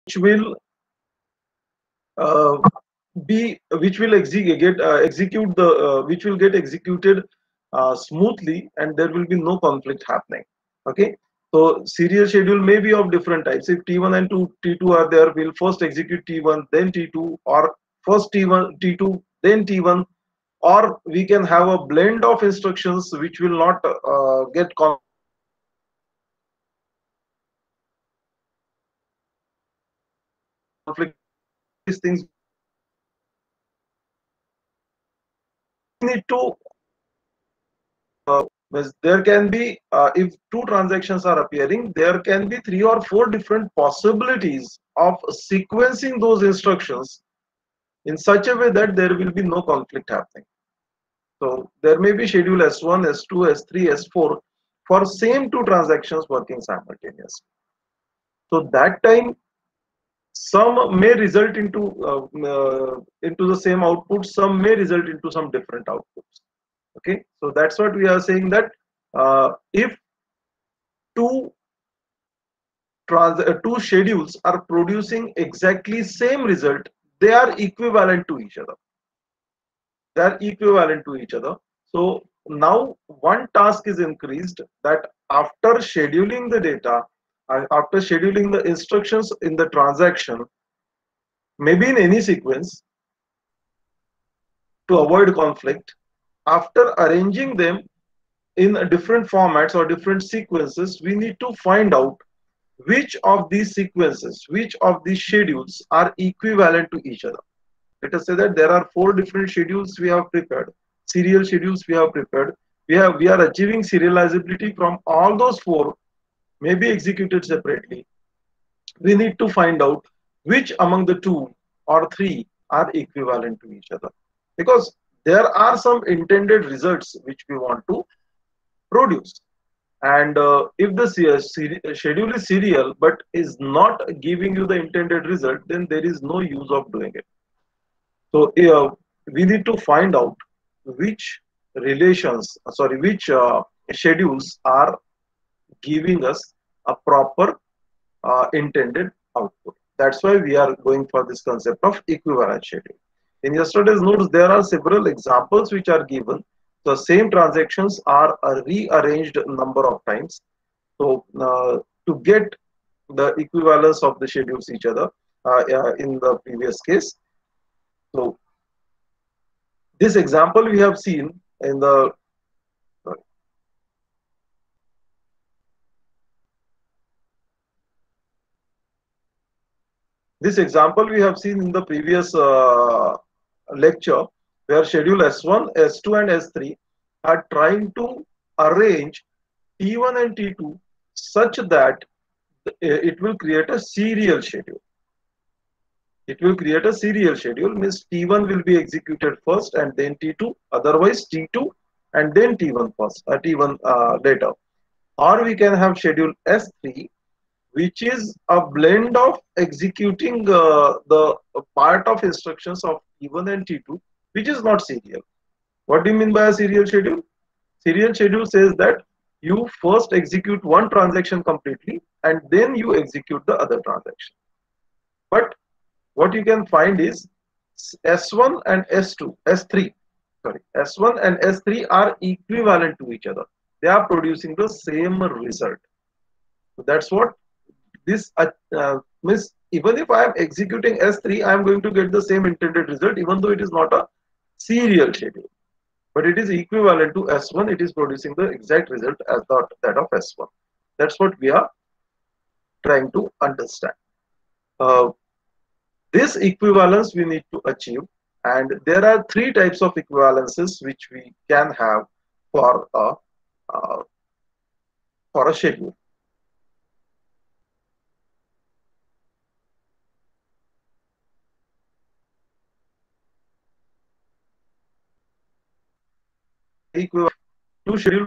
will uh, which will execute the which will get executed smoothly, and there will be no conflict happening. Okay, so serial schedule may be of different types. If T1 and T2 are there, we'll first execute T1 then T2, or first T1 T2 then T1, or we can have a blend of instructions which will not get conflict with each other. So all these things we need to there can be if two transactions are appearing, there can be 3 or 4 different possibilities of sequencing those instructions in such a way that there will be no conflict happening. So there may be schedule S1, S2, S3, S4 for same two transactions working simultaneously. So that time some may result into the same output, some may result into some different outputs. Okay, so that's what we are saying, that if two two schedules are producing exactly same result, they are equivalent to each other. They are equivalent to each other. So now one task is increased, that after scheduling the data, after scheduling the instructions in the transaction, maybe in any sequence, to avoid conflict, after arranging them in different formats or different sequences, we need to find out which of these sequences, which of these schedules are equivalent to each other. Let us say that there are 4 different schedules we have prepared, serial schedules we have prepared. We are achieving serializability from all those 4, may be executed separately. We need to find out which among the 2 or 3 are equivalent to each other, because there are some intended results which we want to produce. And if the schedule is serial but is not giving you the intended result, then there is no use of doing it. So we need to find out which which schedules are giving us a proper intended output. That's why we are going for this concept of equivalent schedule. In yesterday's notes, there are several examples which are given. The same transactions are rearranged a number of times. So to get the equivalence of the schedules each other in the previous case. So this example we have seen in the this example we have seen in the previous lecture, where schedule S1, S2 and S3 are trying to arrange T1 and T2 such that it will create a serial schedule. It will create a serial schedule, means T1 will be executed first and then T2, otherwise T2 and then T1 first, T1 later. Or we can have schedule S3, which is a blend of executing the part of instructions of T1 and T2, which is not serial. What do you mean by a serial schedule? Serial schedule says that you first execute one transaction completely and then you execute the other transaction. But what you can find is S1 and S2, S3, sorry, S1 and S3 are equivalent to each other. They are producing the same result. So that's what this means. Even if I am executing S3, I am going to get the same intended result, even though it is not a serial schedule. But it is equivalent to S1. It is producing the exact result as that of S1. That's what we are trying to understand. Uh, this equivalence we need to achieve, and there are 3 types of equivalences which we can have for a uh, for a schedule. Equivalent, 2 schedule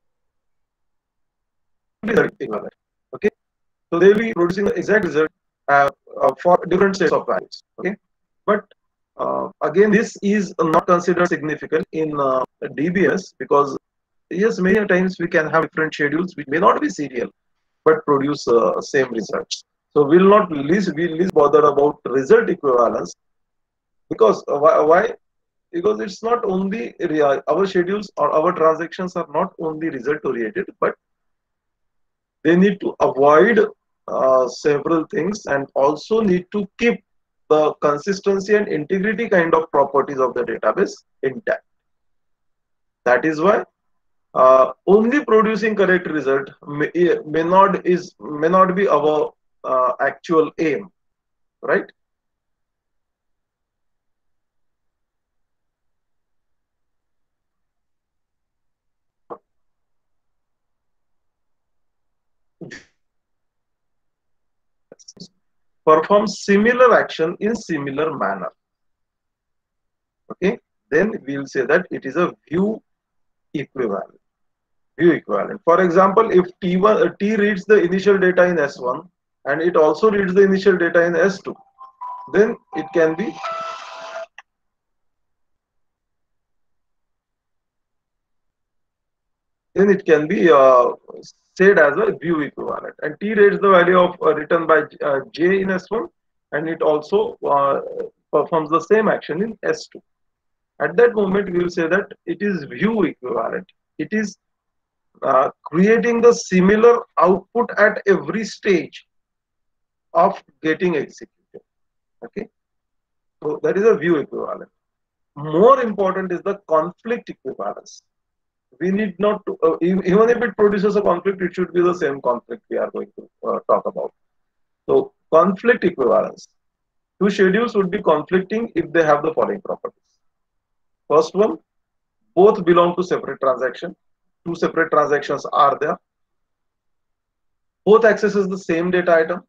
equivalent. Okay, so they will be producing the exact result for different sets of values. Okay, but again, this is not considered significant in DBS, because yes, many times we can have different schedules which may not be serial but produce same results. So we'll least bothered about result equivalence, because why? Because it's not only our schedules or our transactions are not only result oriented, but they need to avoid several things, and also need to keep the consistency and integrity kind of properties of the database intact. That is why only producing correct result may not be our actual aim, right? Perform similar action in similar manner. Okay, then we'll say that it is a view equivalent. View equivalent. For example, if T reads the initial data in S1 and it also reads the initial data in S2, then it can be said as a view equivalent. And T reads the value of written by J in S1, and it also performs the same action in S2. At that moment, we will say that it is view equivalent. It is creating the similar output at every stage of getting executed. Okay, so that is a view equivalent. More important is the conflict equivalence. We need not to, even if it produces a conflict, it should be the same conflict we are going to talk about. So conflict equivalence. Two schedules would be conflicting if they have the following properties. First one, both belong to separate transaction. Two separate transactions are there. Both accesses the same data item,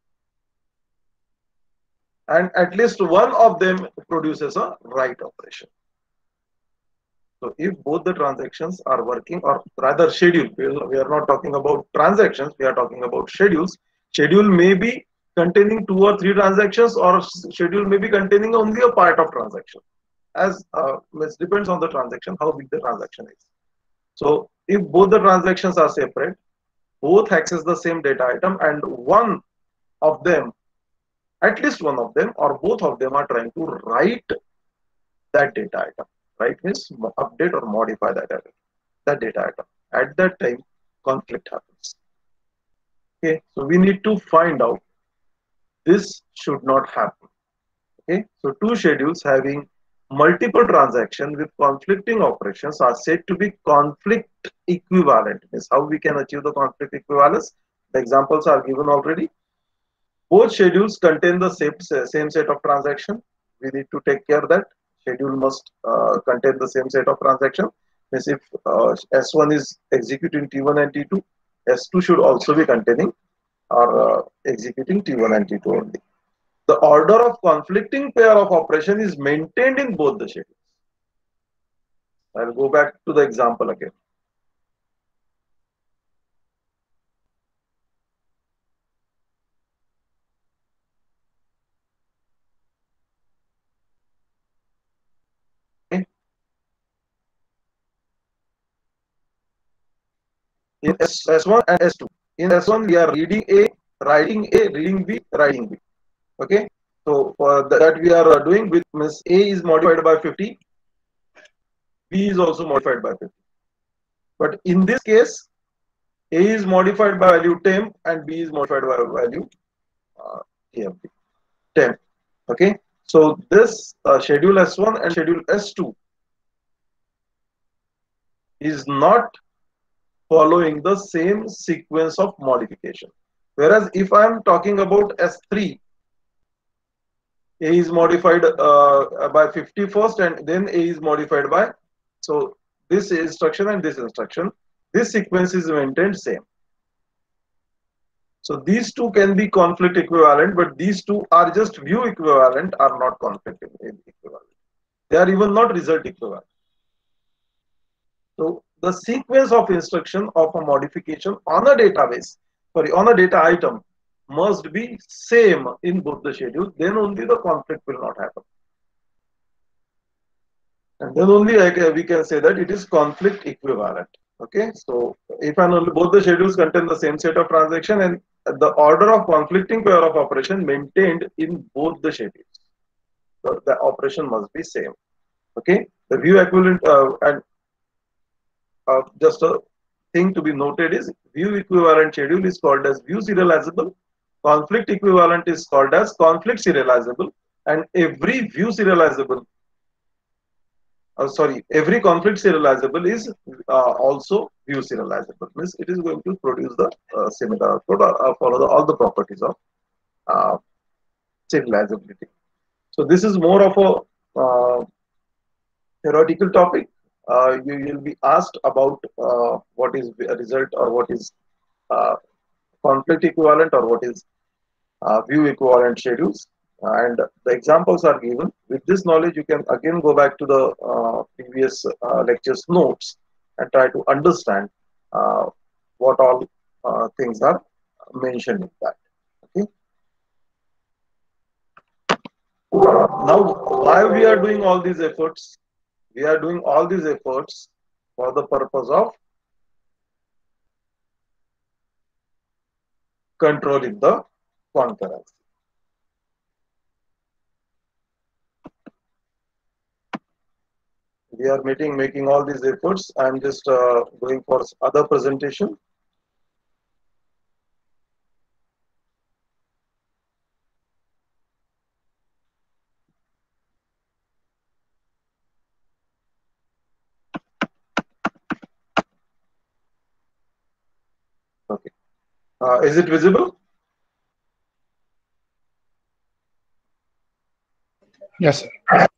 and at least one of them produces a write operation. So if both the transactions are working, or rather schedule, we are not talking about transactions, we are talking about schedules. Schedule may be containing 2 or 3 transactions, or schedule may be containing only a part of transaction. As it depends on the transaction, how big the transaction is. So if both the transactions are separate, both access the same data item, and one of them, at least one of them, or both of them are trying to write that data item. Write means update or modify that data item. At that time, conflict happens. Okay, so we need to find out this should not happen. Okay, so two schedules having multiple transactions with conflicting operations are said to be conflict equivalent. Means how we can achieve the conflict equivalence. The examples are given already. Both schedules contain the same set of transactions. We need to take care that schedule must contain the same set of transactions. Means if S1 is executing T1 and T2, S2 should also be containing or executing T1 and T2 only. The order of conflicting pair of operation is maintained in both the schedules. I'll go back to the example again. Okay. In S1 and S2, in S1 we are reading A, writing A, reading B, writing B. Okay. So for that we are doing with means A is modified by 50, B is also modified by 50. But in this case, A is modified by value temp and B is modified by value temp. Okay. So this schedule S1 and schedule S2 is not following the same sequence of modification. Whereas if I am talking about S3, A is modified by 50 first, and then A is modified by, so this instruction and this instruction, this sequence is maintained same. So these two can be conflict equivalent, but these two are just view equivalent, are not conflict equivalent. They are even not result equivalent. So the sequence of instruction of a modification on a database, sorry, on a data item must be same in both the schedules. Then only the conflict will not happen. And then only we can say that it is conflict equivalent. Okay, so if and only both the schedules contain the same set of transaction and the order of conflicting pair of operation maintained in both the schedules, so the operation must be same. Okay, the view equivalent and just a thing to be noted is view equivalent schedule is called as view serializable, conflict equivalent is called as conflict serializable, and every view serializable, sorry, every conflict serializable is also view serializable. Means it is going to produce the similar code or follow all the properties of uh, serializability. So this is more of a theoretical topic. You will be asked about what is a result or what is uh, conflict equivalent or what is view equivalent schedules, and the examples are given. With this knowledge you can again go back to the previous lectures notes and try to understand uh, what all things are mentioned in that. Okay, now why we are doing all these efforts? We are doing all these efforts for the purpose of controlling the concurrency. We are making all these efforts. I'm just going for other presentation. Okay, is it visible? Yes, sir.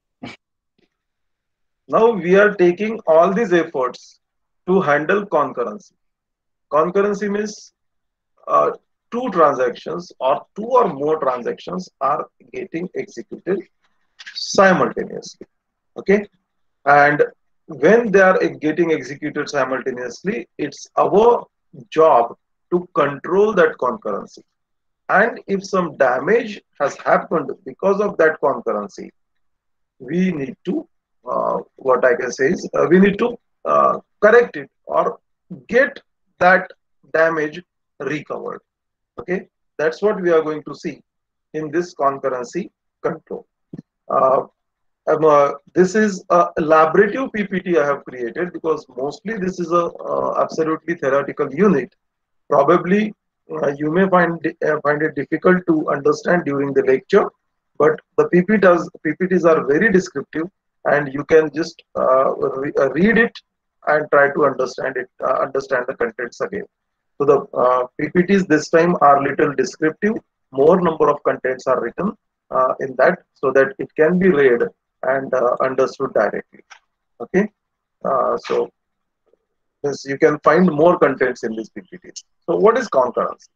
Now we are taking all these efforts to handle concurrency. Concurrency means uh, two transactions or two or more transactions are getting executed simultaneously. Okay, and when they are getting executed simultaneously, it's our job to control that concurrency. And if some damage has happened because of that concurrency, we need to what I can say is we need to correct it or get that damage recovered. Okay, that's what we are going to see in this concurrency control. Uh, this is a elaborative PPT I have created because mostly this is a absolutely theoretical unit. Probably you may find it difficult to understand during the lecture, but the PPTs are very descriptive, and you can just read it and try to understand the contents again. So the PPTs this time are little descriptive. More number of contents are written in that so that it can be read and understood directly. Okay, so yes, you can find more contents in these PPTs. So what is concurrency?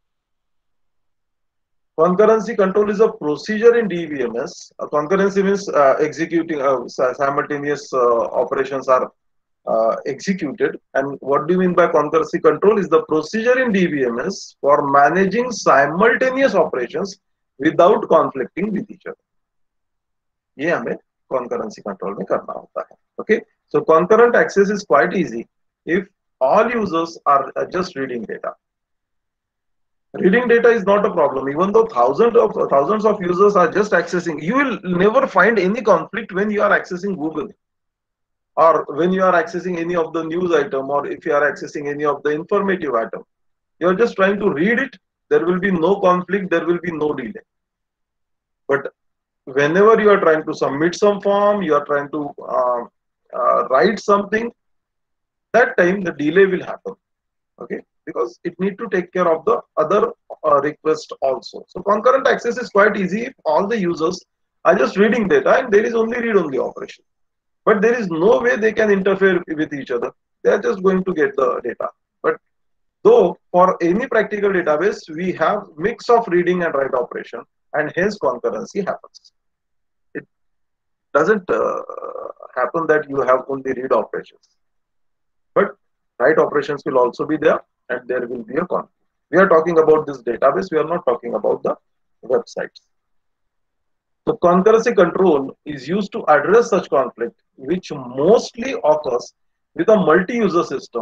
Concurrency control is a procedure in DBMS. Concurrency means executing simultaneous operations are executed. And what do you mean by concurrency control? Is the procedure in DBMS for managing simultaneous operations without conflicting with each other. ये हमें concurrency control में करना होता है. Okay, so concurrent access is quite easy if all users are just reading data. Reading data is not a problem. Even though thousands of users are just accessing, you will never find any conflict when you are accessing Google or when you are accessing any of the news item or if you are accessing any of the informative item. You are just trying to read it. There will be no conflict. There will be no delay. But whenever you are trying to submit some form, you are trying to write something, that time the delay will happen. Okay, because it need to take care of the other request also. So concurrent access is quite easy if all the users are just reading data and there is only read only operation, but there is no way they can interfere with each other. They are just going to get the data. But though for any practical database we have mix of reading and write operation, and hence concurrency happens. It doesn't happen that you have only read operations, but write operations will also be there and there will be a conflict. We are talking about this database, we are not talking about the websites. So concurrency control is used to address such conflict which mostly occurs with a multi-user system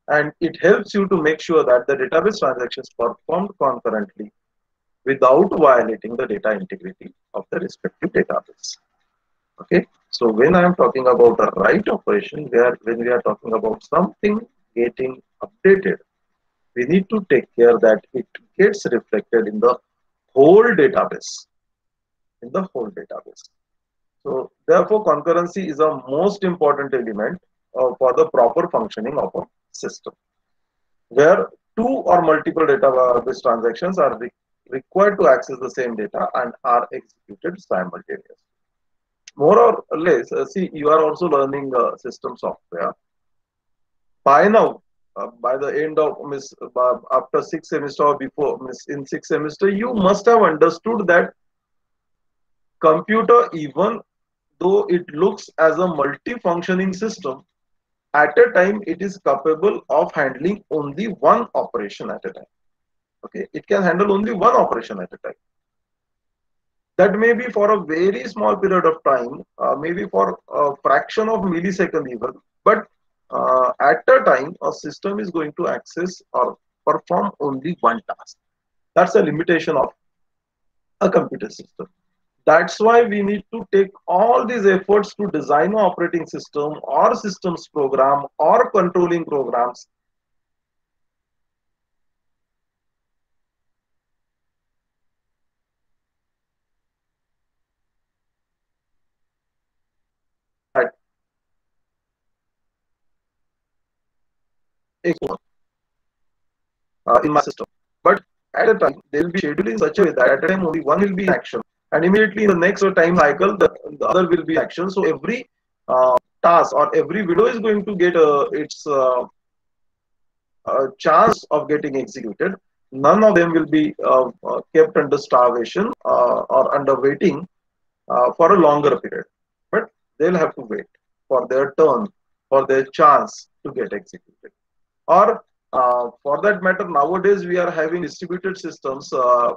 and it helps you to make sure that the database transactions performed concurrently without violating the data integrity of the respective database. Okay, so when I am talking about a write operation, when we are talking about something getting updated, we need to take care that it gets reflected in the whole database, in the whole database. So therefore, concurrency is a most important element for the proper functioning of a system, where two or multiple database transactions are required to access the same data and are executed simultaneously. More or less, see, you are also learning system software. By now, by the end of after 6 semester or before in 6 semester, you must have understood that computer, even though it looks as a multi-functioning system, at a time it is capable of handling only one operation at a time. Okay, it can handle only one operation at a time. That may be for a very small period of time, maybe for a fraction of millisecond even, but at a time a system is going to access or perform only one task. That's a limitation of a computer system. That's why we need to take all these efforts to design an operating system or systems program or controlling programs that in my system. But at a time, they will be scheduled in such a way that at a time only one will be in action, and immediately in the next time cycle, the other will be action. So every task or every window is going to get its chance of getting executed. None of them will be kept under starvation or under waiting for a longer period, but they'll have to wait for their turn, for their chance to get executed. Or for that matter, nowadays we are having distributed systems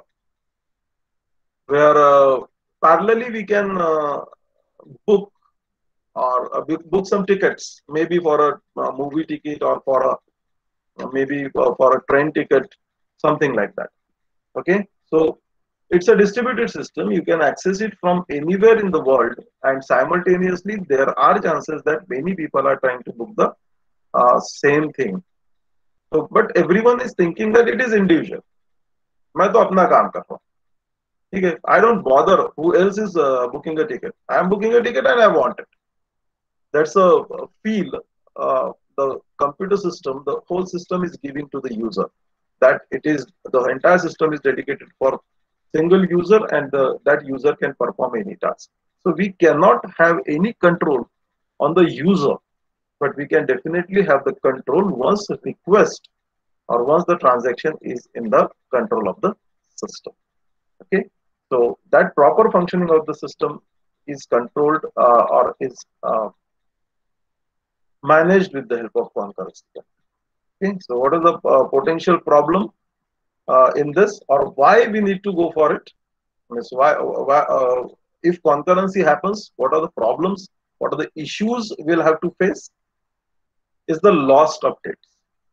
where parallelly we can book or book some tickets, maybe for a movie ticket or for a maybe for a train ticket, something like that. Okay, so it's a distributed system. You can access it from anywhere in the world, and simultaneously there are chances that many people are trying to book the same thing. So, but everyone is thinking that it is individual. मैं तो अपना काम कर रहा हूँ, ठीक है? I don't bother who else is booking a ticket. I am booking a ticket and I want it. That's a feel the computer system, the whole system is giving to the user, that it is the entire system is dedicated for single user, and that user can perform any task. So we cannot have any control on the user, but we can definitely have the control once a request or once the transaction is in the control of the system. Okay, so that proper functioning of the system is controlled or is managed with the help of concurrency. Okay, so what is the potential problem in this, or why we need to go for it? Means if concurrency happens, what are the problems? What are the issues we'll have to face? Is the lost updates.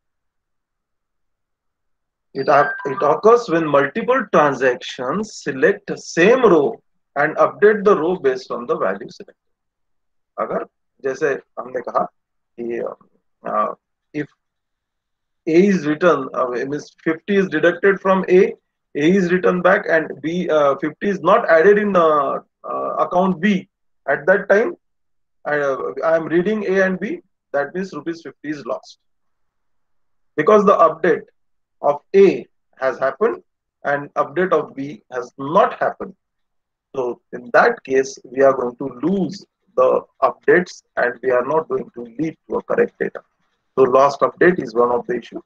It occurs when multiple transactions select the same row and update the row based on the value selected. अगर जैसे हमने कहा कि if A is written, means 50 is deducted from A is written back, and B 50 is not added in account B at that time. I am reading A and B. That means rupees 50 is lost because the update of A has happened and update of B has not happened. So in that case, we are going to lose the updates and we are not going to lead to a correct data. So lost update is one of the issues.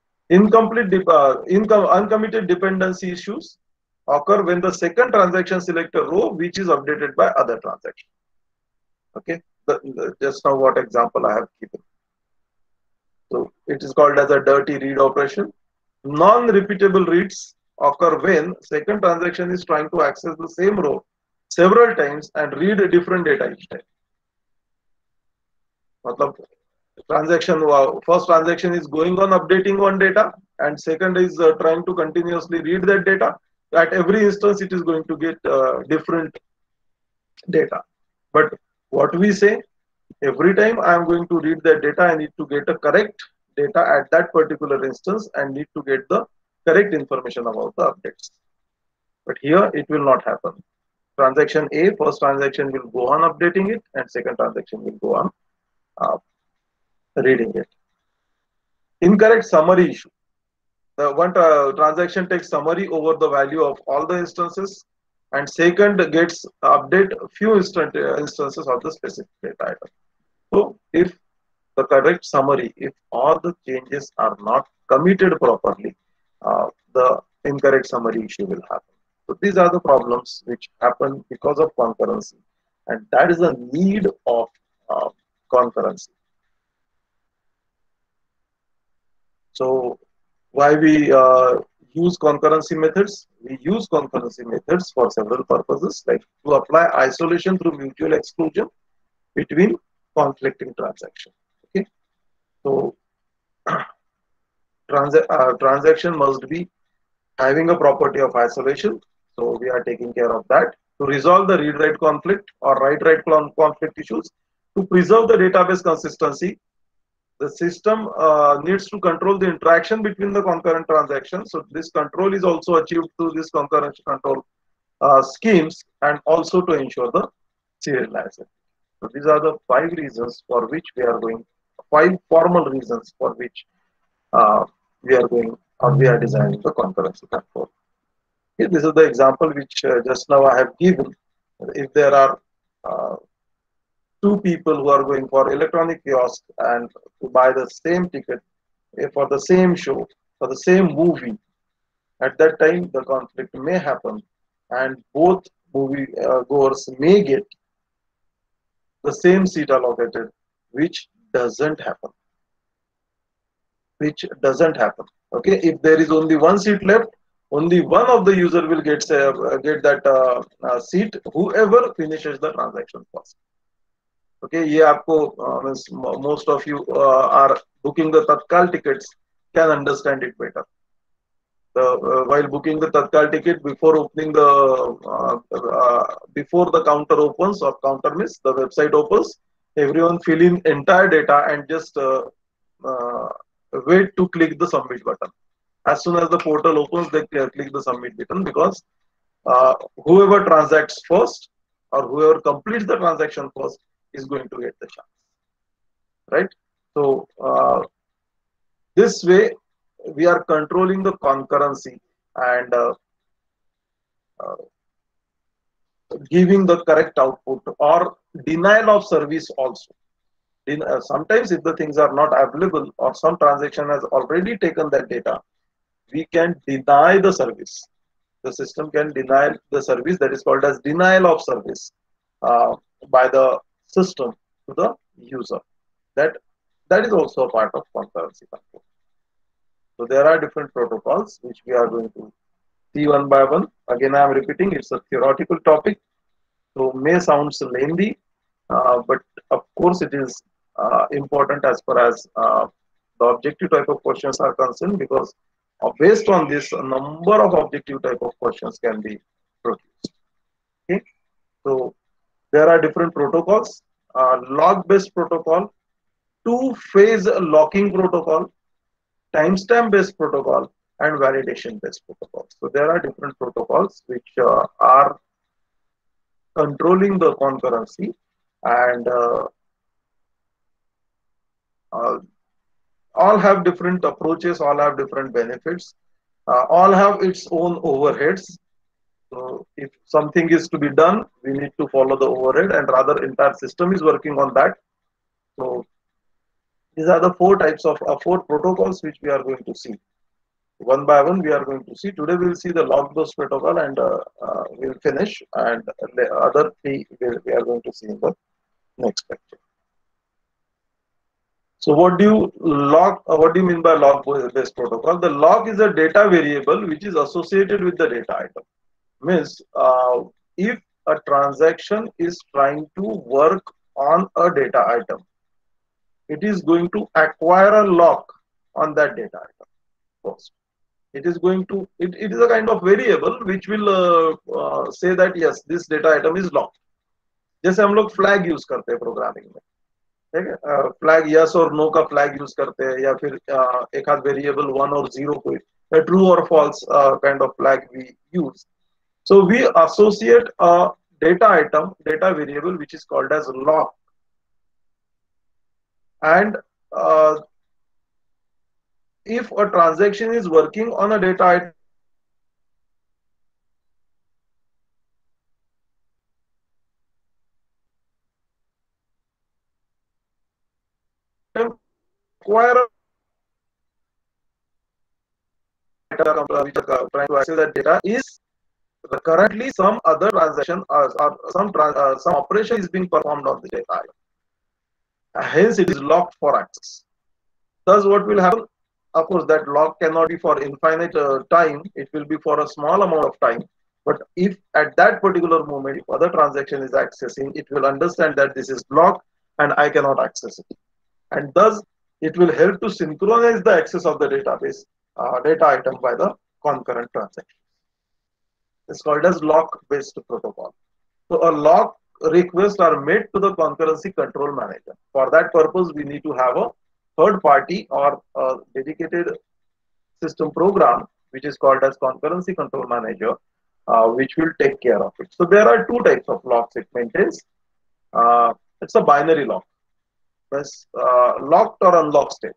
Uncommitted dependency issues occur when the second transaction select a row which is updated by other transaction. Okay, just now what example I have given. So it is called as a dirty read operation. Non-repeatable reads occur when second transaction is trying to access the same row several times and read a different data each time. मतलब transaction, first transaction is going on updating one data, and second is trying to continuously read that data. At every instance, it is going to get different data. But what we say, every time I am going to read that data, I need to get a correct data at that particular instance and need to get the correct information about the updates. But here it will not happen. Transaction A, first transaction will go on updating it, and second transaction will go on uh, reading it. Incorrect summary issue. The one transaction takes summary over the value of all the instances, and second gets update few instances of the specific data item. So if the correct summary, if all the changes are not committed properly, the incorrect summary issue will happen. So these are the problems which happen because of concurrency, and that is the need of concurrency. So why we use concurrency methods? We use concurrency methods for several purposes, like to apply isolation through mutual exclusion between conflicting transactions. Okay, so transaction must be having a property of isolation. So we are taking care of that. To resolve the read-write conflict or write-write conflict issues, to preserve the database consistency, the system needs to control the interaction between the concurrent transactions. So this control is also achieved through this concurrency control schemes, and also to ensure the serialization. So these are the five reasons for which we are going, five formal reasons for which we are going or we are designing the concurrency control. Okay, this is the example which just now I have given. If there are two people who are going for electronic kiosk and to buy the same ticket for the same show, for the same movie, at that time the conflict may happen, and both movie goers may get the same seat allocated, which doesn't happen. Okay, if there is only one seat left, only one of the user will get that seat, whoever finishes the transaction first. Okay, ये आपको most of you are booking the Tatkal tickets can understand it better. While booking the Tatkal ticket, before opening before the counter opens or counter means the website opens, everyone fill in entire data and just wait to click the submit button. As soon as the portal opens, they click the submit button, because whoever transacts first or whoever completes the transaction first is going to get the chance, right? So this way we are controlling the concurrency and giving the correct output or denial of service also. Sometimes if the things are not available or some transaction has already taken that data, we can deny the service. The system can deny the service, that is called as denial of service by the system to the user. That is also a part of concurrency control. So there are different protocols which we are going to see one by one. Again, I am repeating, it's a theoretical topic, so may sounds lengthy, but of course it is important as far as the objective type of questions are concerned, because based on this, a number of objective type of questions can be produced. Okay, so there are different protocols: log-based protocol, two-phase locking protocol, timestamp-based protocol, and validation-based protocol. So there are different protocols which are controlling the concurrency, and all have different approaches, all have different benefits, all have its own overheads. So if something is to be done, we need to follow the overhead, and rather entire system is working on that. So these are the four types of four protocols which we are going to see. One by one we are going to see. Today we will see the log-based protocol, and we will finish, and the other three we are going to see in the next lecture. So what do you mean by log-based protocol? The log is a data variable which is associated with the data item. Means if a transaction is trying to work on a data item, it is going to acquire a lock on that data item first. It is going to, it is a kind of variable which will say that yes, this data item is locked. जैसे हम लोग flag use करते हैं programming में, ठीक है, flag yes और no का फ्लैग यूज करते हैं, या फिर एक आध वेरिएबल 1 और 0 को ट्रू और false kind of flag we use. So we associate a data item, data variable, which is called as lock, and if a transaction is working on a data item acquire which are trying to access that data is currently some other transaction or some operation is being performed on the data item. Hence, it is locked for access. Thus, what will happen? Of course, that lock cannot be for infinite time. It will be for a small amount of time. But if at that particular moment, if other transaction is accessing, it will understand that this is blocked and I cannot access it. And thus, it will help to synchronize the access of the database data item by the concurrent transaction. It's called as lock-based protocol. So a lock requests are made to the concurrency control manager. For that purpose, we need to have a third party or a dedicated system program, which is called as concurrency control manager, which will take care of it. So there are two types of locks it maintains. It's a binary lock. It's locked or unlocked state.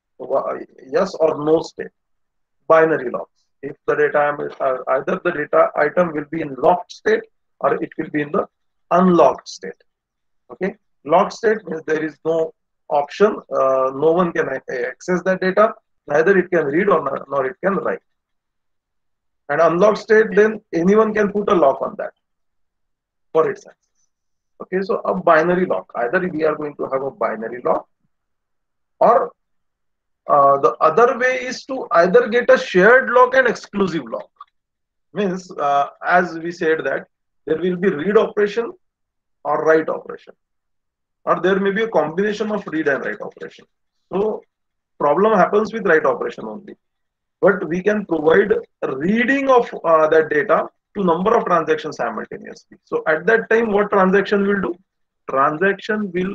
Yes or no state. Binary locks. If the data either the data item will be in locked state or it will be in the unlocked state. Okay, locked state means there is no option, no one can access that data, neither it can read or nor it can write. And unlocked state, then anyone can put a lock on that for its access. Okay, so a binary lock, either we are going to have a binary lock, or the other way is to either get a shared lock and exclusive lock. Means as we said that there will be read operation or write operation, or there may be a combination of read and write operation. So problem happens with write operation only, but we can provide reading of that data to number of transactions simultaneously. So at that time, what transaction will do? Transaction will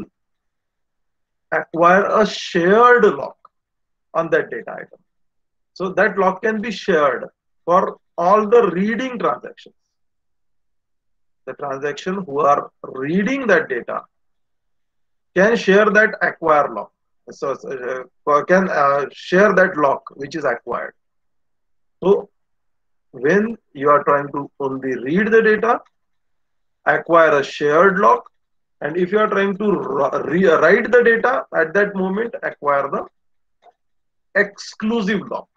acquire a shared lock on that data item. So that lock can be shared for all the reading transactions. The transaction who are reading that data can share that acquire lock. So can share that lock which is acquired. So when you are trying to only read the data, acquire a shared lock, and if you are trying to write the data at that moment, acquire the exclusive lock.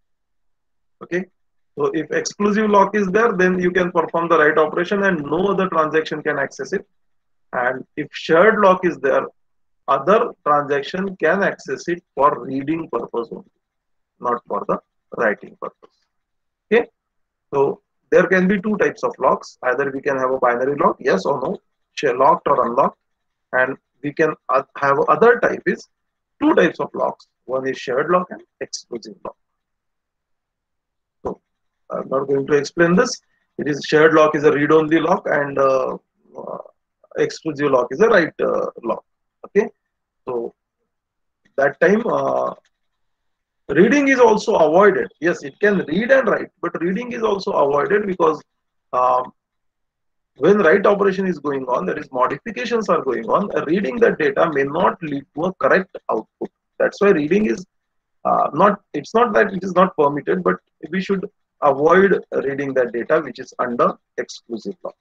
Okay, so if exclusive lock is there, then you can perform the write operation and no other transaction can access it. And if shared lock is there, other transaction can access it for reading purpose only, not for the writing purpose. Okay, so there can be two types of locks. Either we can have a binary lock, yes or no, share locked or unlocked, and we can have other type is two types of locks. One is shared lock and exclusive lock. So I'm not going to explain this. It is shared lock is a read-only lock, and exclusive lock is a write lock. Okay, so that time reading is also avoided. Yes, it can read and write, but reading is also avoided because when write operation is going on, there is modifications are going on. Reading that data may not lead to a correct output. That's why reading is not. It's not that it is not permitted, but we should avoid reading that data which is under exclusive lock.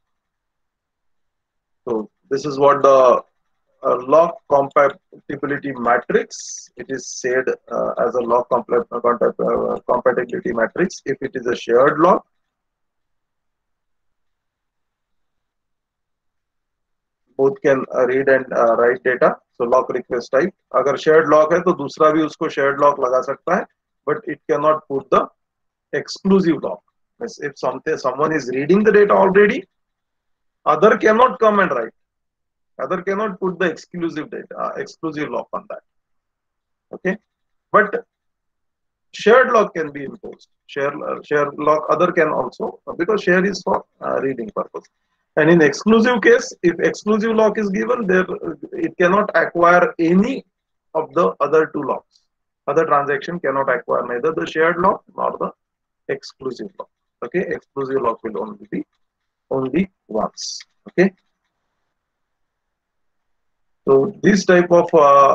So this is what the lock compatibility matrix. It is said as a lock compatibility matrix. If it is a shared lock, both can read and write data. So lock request type. अगर shared lock है तो दूसरा भी उसको shared lock लगा सकता है, but it cannot put the exclusive lock. If someone is reading the data already, other cannot come and write. Other cannot put the exclusive data, exclusive lock on that. Okay, but shared lock can be imposed. Share lock other can also, because share is for reading purpose. And in exclusive case, if exclusive lock is given, there it cannot acquire any of the other two locks. Other transaction cannot acquire neither the shared lock nor the exclusive lock. Okay, exclusive lock will only be only once. Okay, so this type of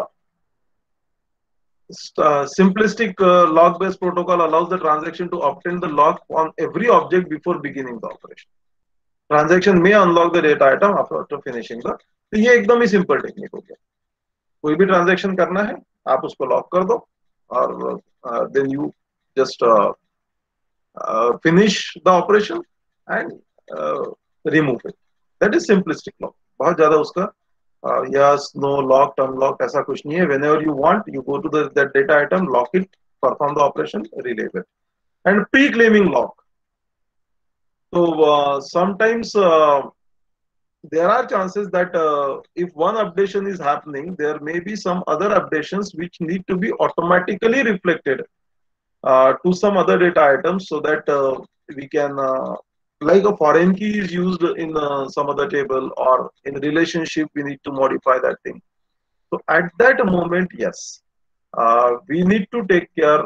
simplistic lock-based protocol allows the transaction to obtain the lock on every object before beginning the operation. Transaction may unlock the data item after finishing the. तो ये एकदम ही simple technique हो गया. कोई भी transaction करना है आप उसको लॉक कर दो और then you just finish the operation and remove it. That is simplistic lock. बहुत ज्यादा उसका yes, no, locked, unlocked ऐसा कुछ नहीं है. Whenever you want, you go to that data item, lock it, perform the operation, relieve it. And pre-claiming lock. So sometimes there are chances that if one updation is happening, there may be some other updations which need to be automatically reflected to some other data items, so that we can like a foreign key is used in some other table, or in relationship we need to modify that thing. So at that moment, yes, we need to take care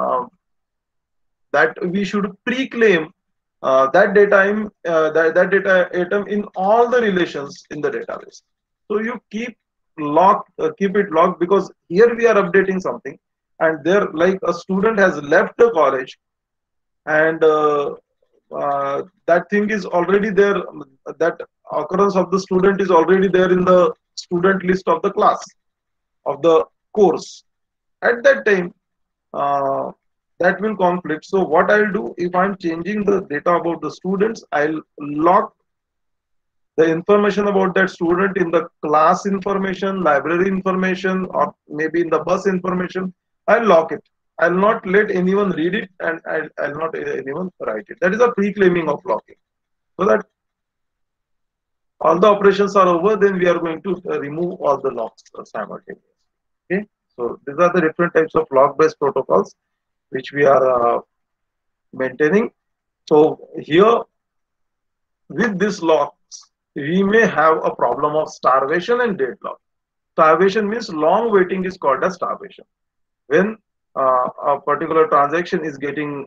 that we should pre-claim that that data item in all the relations in the database. So you keep it locked, because here we are updating something, and there, like, a student has left the college, and that thing is already there. That occurrence of the student is already there in the student list of the class, of the course. At that time, uh, that will conflict. So what I'll do, if I'm changing the data about the students, I'll lock the information about that student in the class information, library information, or maybe in the bus information. I'll lock it. I'll not let anyone read it, and I'll not let anyone write it. That is a pre-claiming of locking. So that all the operations are over, then we are going to remove all the locks simultaneously. Okay. So these are the different types of lock-based protocols which we are maintaining. So here, with this locks, we may have a problem of starvation and deadlock. Starvation means long waiting is called as starvation. When a particular transaction is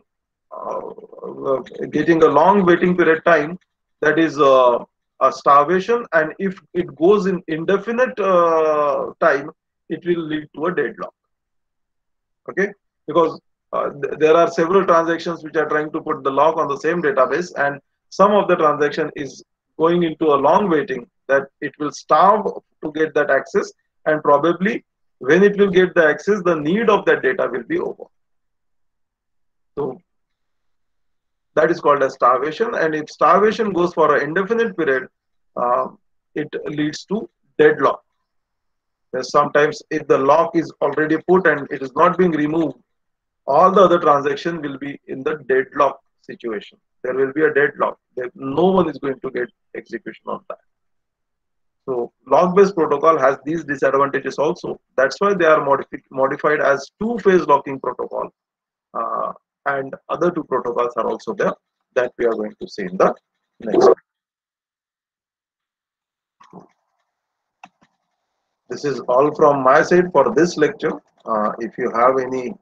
getting a long waiting period time, that is a starvation, and if it goes in indefinite time, it will lead to a deadlock. Okay, because there are several transactions which are trying to put the lock on the same database, and some of the transaction is going into a long waiting, that it will starve to get that access, and probably when it will get the access, the need of that data will be over. So that is called as starvation, and if starvation goes for an indefinite period, it leads to deadlock. Sometimes if the lock is already put and it is not being removed, all the other transaction will be in the deadlock situation. There will be a deadlock. No one is going to get execution on that. So lock-based protocol has these disadvantages also. That's why they are modified as two-phase locking protocol. And other two protocols are also there that we are going to see in the next. This is all from my side for this lecture. If you have any